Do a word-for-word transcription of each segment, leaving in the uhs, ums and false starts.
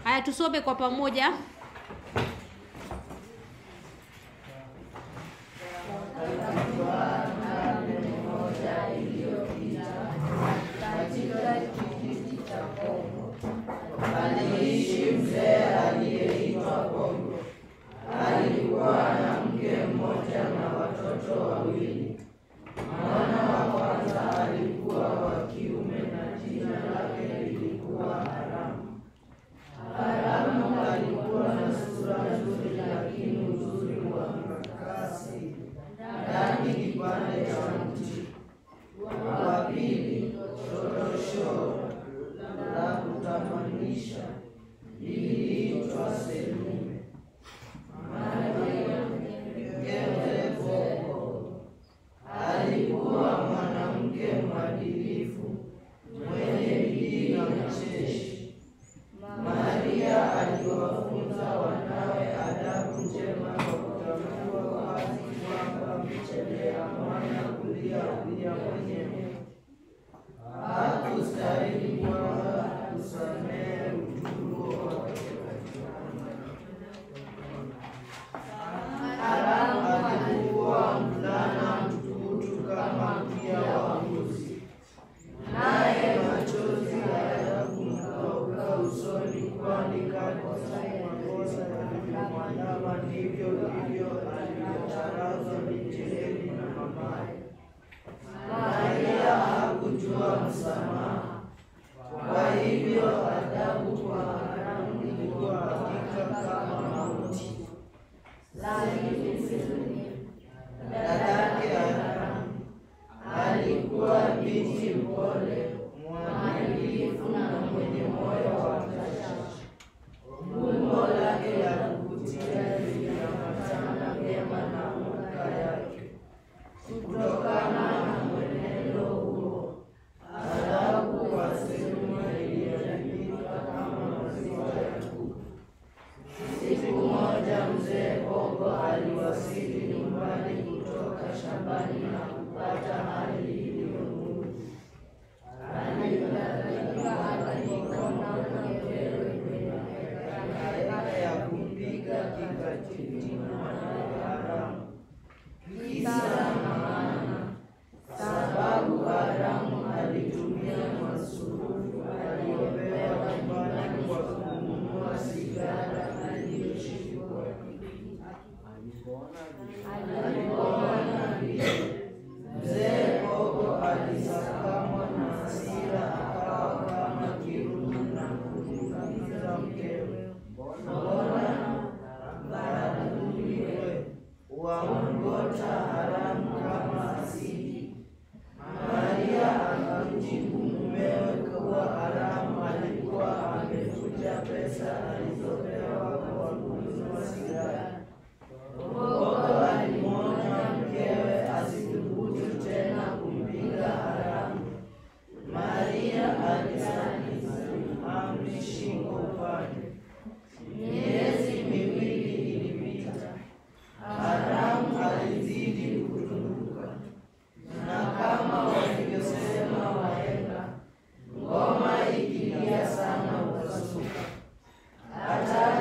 Haya, tusome kwa pamoja. Aliishi mzee aliyeitwa Kongo. Alikuwa na mke mmoja na watoto wawili. Mwana wa kwanza alikuwa wa kiume na jina lake lilikuwa Haramu. Haramu alikuwa na sura nzuri, lakini uzuri wa makasi ndani kipande cha mti. Wa pili, shorosho la kutamanisha, liliitwa Selume. Maria mkewe Boko alikuwa mwanamke mwadilifu, mwenye bidii na mcheshi. Maria aliwafunza wanawe adabu njema kwa kutambua wazi kwamba mchelea mwana kulia kulia mwenyewe. Hakustahili kwamba kusamehe utumbo wake. Haramu alikuwa mvulana mtukutu kama mkia wa mbuzi, naye machozi hayakumkauka usoni, kwani kakosa makosa yalivyomwandama ndivyo hivyo alivyocharazwa mijeledi na mamaye. Maria hakujua msamaha, kwa hivyo adabu kwa Haramu ilikuwa hakika kama mauti. Dadake Haramu alikuwa binti mpole, mwadilifu na mwenye moyo wa bashasha. Umbo lake la kuvutia liliambatana vyema na hulka yake. Kutokana na mwenendo huo, adabu kwa Selume iliharibika kama maziwa ya kuku. Siku moja mzee Kongo aliwasili nyumbani kutoka shambani na kupata hali iliyonuru. Alikona mkewe kwenye hekaya ya kumpiga kikatili mwanawe Haramu. Kisa na maana, sababu Haramu alitumia masurufu aliyopewa nyumbani kwa kununua sigara aliyoshikwa. Alipoona vile, mzee Kongo alisakamwa na hasira, akawa kama kirumi na kumkabidhi mkewe. Mbona mbaraduliwe wamgota Haramu kama asidi? Maria akamjibu mumewe kuwa Haramu alikuwa amefuja pesa alizopewa kwa kununua sigara. Kongo alimwonya mkewe asithubutu tena kumpiga Haramu. Maria alisalimu amri shingo upande. Miezi miwili ilipita. Haramu alizidi kutunduka, na kama walivyosema wahenga, ngoma ikilia sana upasuka. Hata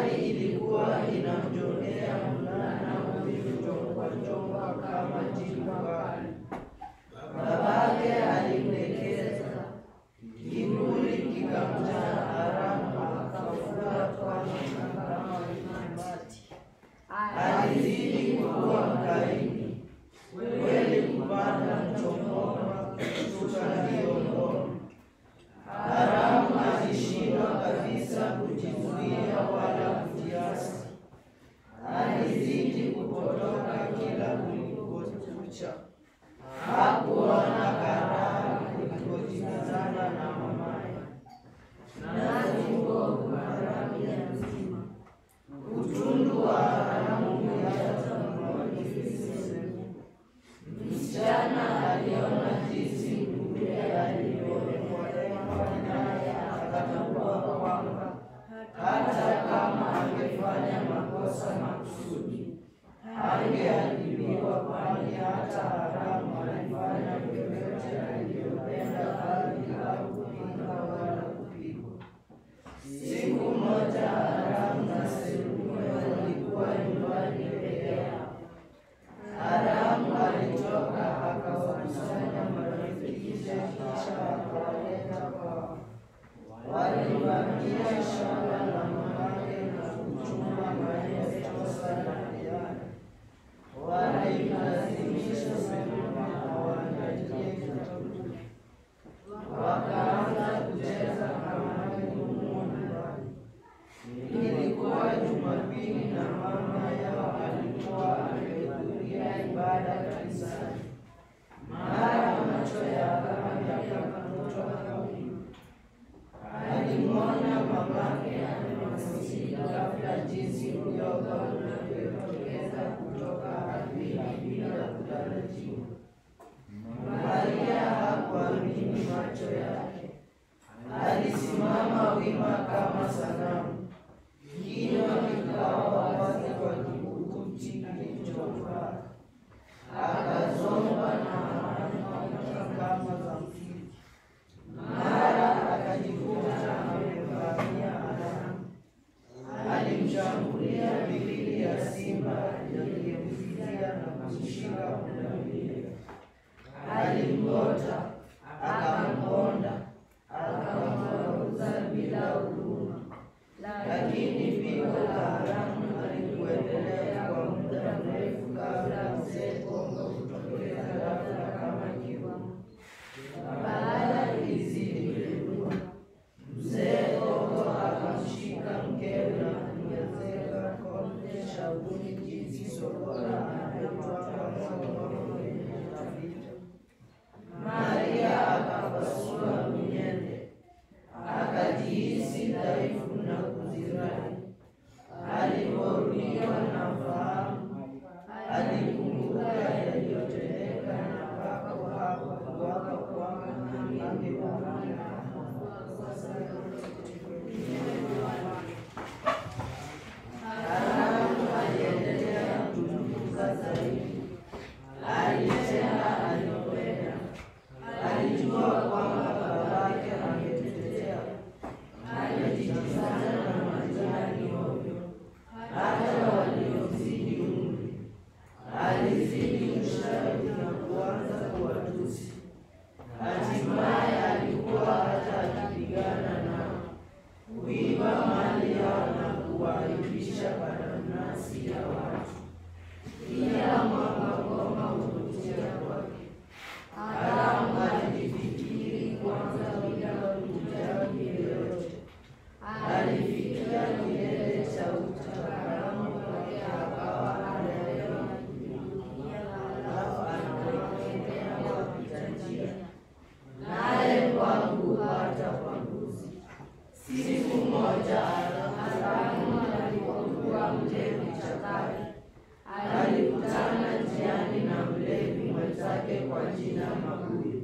moja haramu alipokuwa mlevi chakari, alikutana njiani na mlevi mwenzake kwa jina Mabuyu.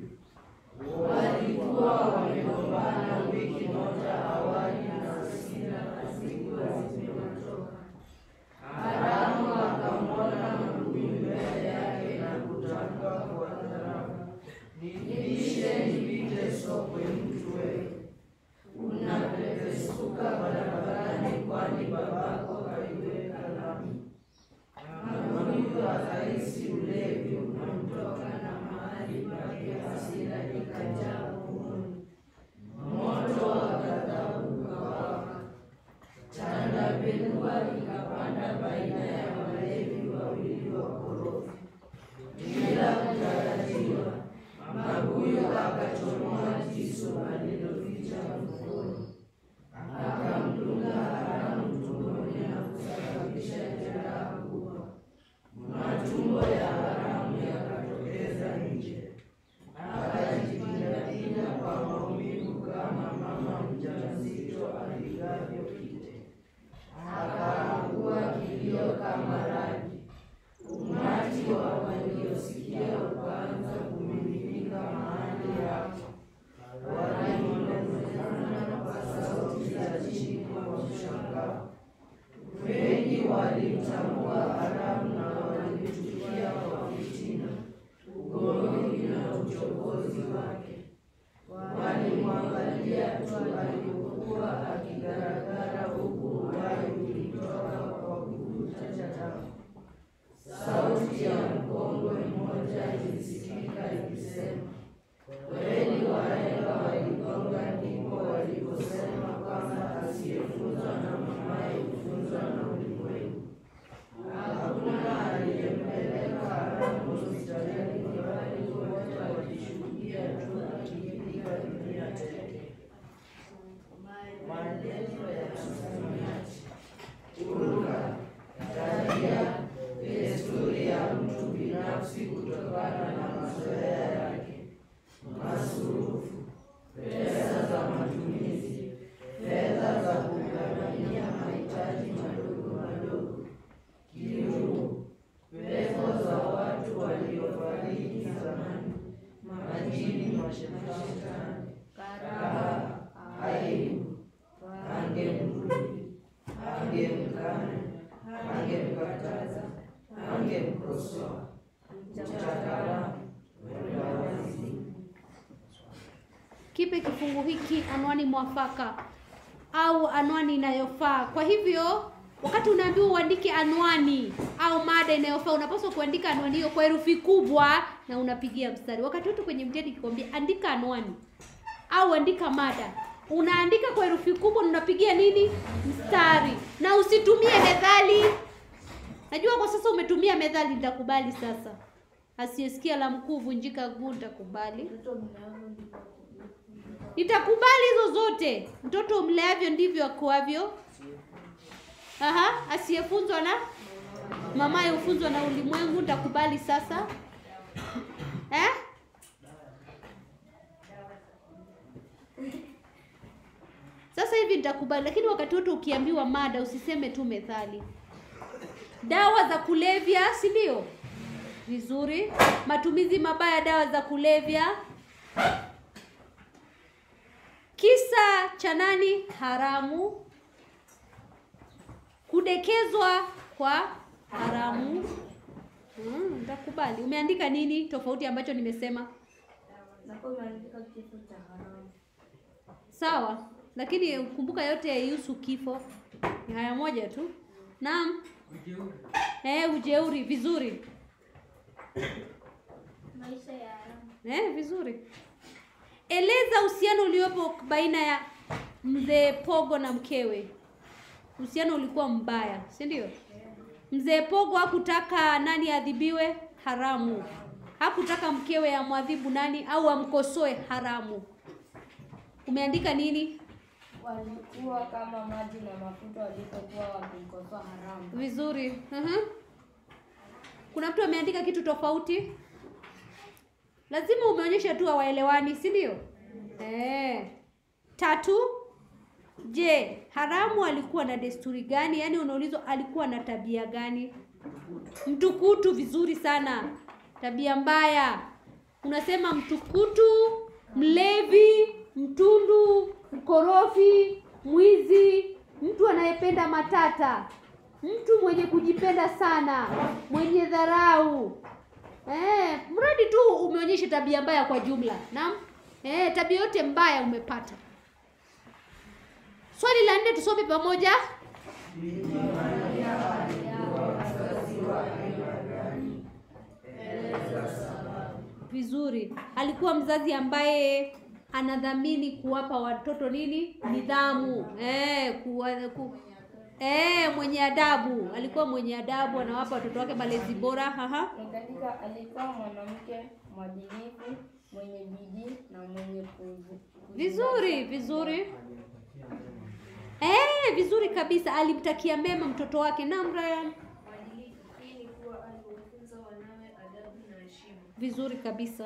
Walikuwa wamegombana wiki moja awali na hasira hazikuwa zimetoka. Haramu akamwona Mabuyu mbele yake na kutamka kwa dharau, "Nipishe nipite sokwe mtu wewe. Unapepesuka barabarani kwani babako kaiweka lami." Mabuyu akahisi ulevi unamtoka na mahali pake hasira ikajaa moyoni. Moto wa ghadhabu ukawaka. Tandabelua ikapanda baina ya walevi wawili wakorofi. Bila kutarajiwa, Mabuyu akachomoa jisu aliloficha mfukoni, akamdunga haramu tumboni na kusababisha jeraha kubwa. Matumbo ya haramu yakatokeza nje. Akajipinda kwa maumivu kama mama mjamzito aligavyo kite. Akaangua kilio kama radi. Umati wa waliosikia ukaanza kumiminika mahali hapo. Walinong'onezana kwa sauti za chini kwa mshangao. Wengi walimtambua haramu na walimchukia kwa fitina, ugomvi na uchokozi wake. Walimwangalia tu alipokuwa akigaragara huku uhai ukitoka kwa kuvuta chatamu. Sauti ya mkongwe mmoja ilisikika ikisema, "Kweli wahenga waligonga ndipo waliposema kwamba asiyefunzwa na mamaye hufunzwa na ulimwengu." Hakuna aliyempeleka haramu hospitalini bali wote walishuhudia tu akipiga dunia teke. Maelezo ya msamiati: hulka, tabia, desturi ya mtu binafsi kutokana na mazoea yake. Masurufu, pesa za matumizi, fedha za kugharamia mahitaji madogo madogo. Kiungu, pepo za watu waliofariki zamani, majini, mashetani. Karaha, aibu, angemrudi, angemkana, angemkataza, angemkosoa. Mchakara, wendawazimu. Kipe kifungu hiki anwani mwafaka au anwani inayofaa. Kwa hivyo wakati unaambiwa uandike anwani au mada inayofaa, unapaswa kuandika anwani hiyo kwa herufi kubwa na unapigia mstari. Wakati wote kwenye mtihani kikwambia andika anwani au andika mada, unaandika kwa herufi kubwa na unapigia nini? Mstari. Na usitumie methali. Najua kwa sasa umetumia methali, nitakubali sasa. Asiyesikia la mkuu vunjika guu, nitakubali. Nitakubali hizo zote. Mtoto umleavyo ndivyo akuavyo. Aha, asiyefunzwa na mamaye hufunzwa na ulimwengu, nitakubali sasa. Eh? Sasa hivi nitakubali, lakini wakati wote ukiambiwa mada usiseme tu methali. Dawa za kulevya, si ndio? Vizuri. Matumizi mabaya dawa za kulevya. Kisa cha nani? Haramu. Kudekezwa kwa haramu. Hmm, nitakubali. Umeandika nini tofauti ambacho nimesema? Nakuandika kifo cha haramu. Sawa, lakini kumbuka yote yaihusu kifo. Ni haya moja tu. Naam. Ujeuri. Eh, ujeuri, vizuri. Maisha ya haramu. Eh, vizuri. Eleza uhusiano uliopo baina ya mzee Pogo na mkewe. Uhusiano ulikuwa mbaya, si ndio? Mzee Pogo hakutaka nani adhibiwe? Haramu. Hakutaka mkewe amwadhibu nani au amkosoe? Haramu. Umeandika nini? Walikuwa kama maji na mafuta walipokuwa wakimkosoa haramu. Vizuri. Uh-huh. Kuna mtu ameandika kitu tofauti? Lazima umeonyesha tu hawaelewani, si ndio? Eh. Tatu. Je, haramu alikuwa na desturi gani? Yaani unaulizwa alikuwa na tabia gani? Mtukutu, vizuri sana. Tabia mbaya. Unasema mtukutu, mlevi, mtundu, mkorofi, mwizi, mtu anayependa matata, mtu mwenye kujipenda sana, mwenye dharau. Eh, mradi tu umeonyesha tabia mbaya kwa jumla. Naam? Eh, tabia yote mbaya umepata. Swali la nne tusome pamoja. Vizuri. Alikuwa mzazi ambaye anadhamini kuwapa watoto nini? Nidhamu. Eh, kuwa, ku, eh mwenye adabu. Alikuwa mwenye adabu, anawapa watoto wake malezi bora. Haha. Nikaandika alikuwa mwanamke mwadilifu, mwenye bidii na mwenye kuvu. Vizuri, vizuri. Eh, vizuri kabisa. Alimtakia mema mtoto wake. Naam, Brian. Mwadilifu hii ni kuwa aliwafunza wanawe adabu na heshima. Vizuri kabisa.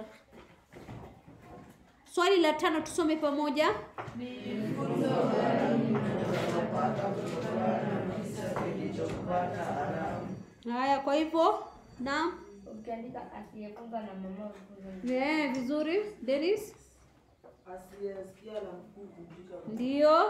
Swali la tano tusome pamoja. Haya, kwa hivyo, naam. Ukiandika asiyefunza na mama hufunza. Eh, vizuri. Dennis? Asiyesikia la mkuu kuvunjika. Ndio.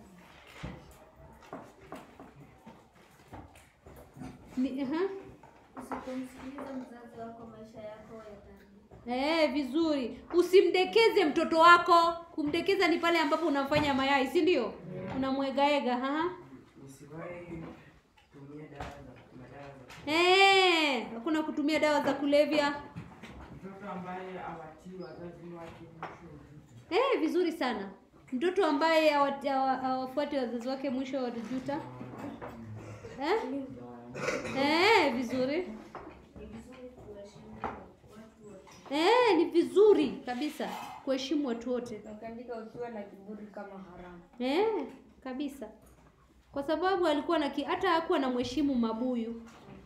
Ni aha. Usipomsikiliza mzazi wako maisha yako yataharibika. Eh, vizuri. Usimdekeze mtoto wako. Kumdekeza ni pale ambapo unamfanya mayai, si ndio? Unamwegaega, ha? Usiwahi kutumia dawa za madawa. Eh, hakuna kutumia dawa za kulevya. Mtoto ambaye hawatii wazazi wake mwisho. Eh, vizuri sana. Mtoto ambaye hawati- hawa- hawafuati wazazi wake mwisho watajuta. Eh? Eh, vizuri. Ni vizuri kuheshimu watu wote. Eh, ni vizuri kabisa kuheshimu watu wote. Ukiandika usiwe na kiburi kama haramu. Eh, kabisa. Kwa sababu alikuwa na ki, hata hakuwa na mheshimu mabuyu.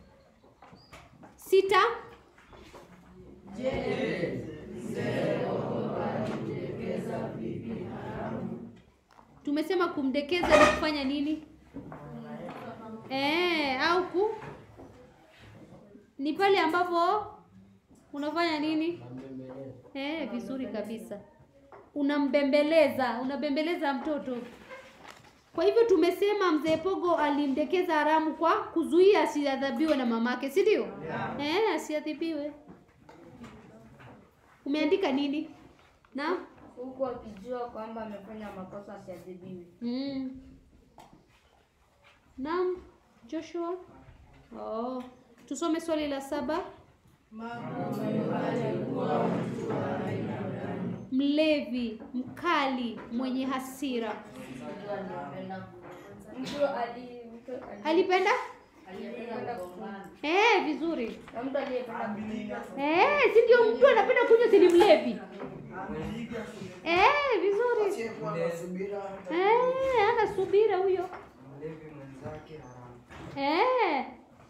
Sita. Tumesema kumdekeza ni kufanya nini? Eh, au ku ni pale ambapo unafanya nini? Eh, vizuri kabisa. Unambembeleza, unabembeleza mtoto. Kwa hivyo tumesema mzee Pogo alimdekeza haramu kwa kuzuia asiadhibiwe na mamake, si ndio? Eh, asiadhibiwe. Umeandika nini? Na? Huku akijua kwamba amefanya makosa asiadhibiwe. Mm. Naam, Joshua. Oh, tusome swali la saba. Mlevi, mkali, mwenye hasira. Mtu ali mtu ali- Alipenda? aliyependa kunywa. Eh, vizuri. Na mtu aliyependa kunywa. Eh, si ndio mtu anapenda kunywa, si ni mlevi? Eh, vizuri. Asiyekuwa na subira. Eh, ana subira huyo. Mlevi mwenzake haramu. Eh.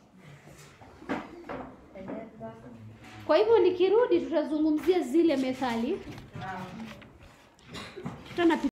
Pendeza. Kwa hivyo nikirudi tutazungumzia zile methali. Tuna